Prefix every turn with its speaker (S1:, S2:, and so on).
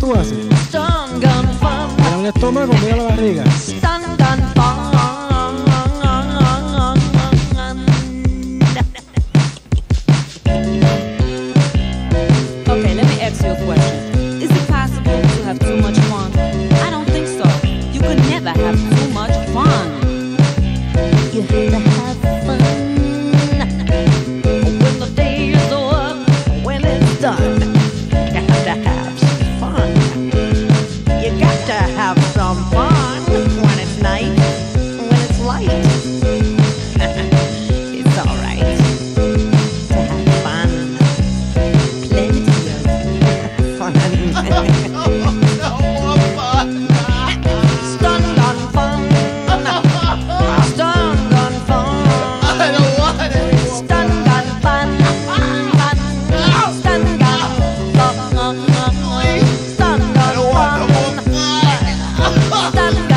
S1: tú haces?
S2: Stun gun fun.
S1: Mira el estómago, mira la barriga.
S2: Stun gun fun. Okay, let me ask you a question. Is it possible to have too much fun? I don't think so. You could never have too much fun. You have to have fun. When the day is over, when it's done, you have to have some fun. You got to have some fun when it's night, when it's light. It's alright to have fun. Plenty of fun. Stun gun fun. Stun gun fun.
S3: I don't want it.
S2: Stun gun fun. Stun gun fun. Stun gun fun. Stun gun